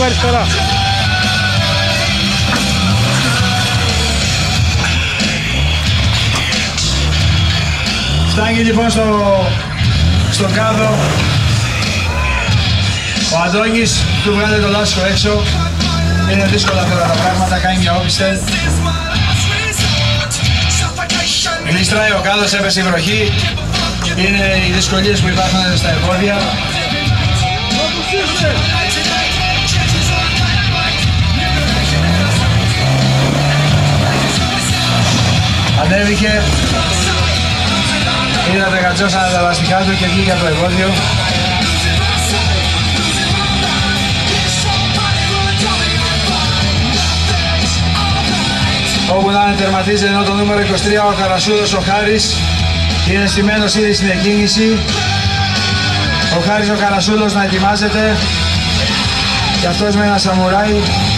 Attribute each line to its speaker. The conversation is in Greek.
Speaker 1: αριστερά.
Speaker 2: Φτάνει λοιπόν στον κάδο ο Αντώνης, του βγάλε το λάσκο έξω. Είναι δύσκολα τώρα τα πράγματα, κάνει μια όπισθεν. Γλιστράει ο κάδος, έπεσε η βροχή. Είναι οι δυσκολίες που υπάρχουν στα εμπόδια. Ανέβηκε. Είδατε κατσώσανε τα λαστιχά του και βγήκε από το εμπόδιο. Όπου να είναι τερματίζει ενώ το νούμερο 23 ο Καρασούδος ο Χάρης είναι στημένος ήδη στην εκκίνηση. Ο Χάρης ο Καρασούδος να ετοιμάζεται και αυτός με ένα σαμουράι.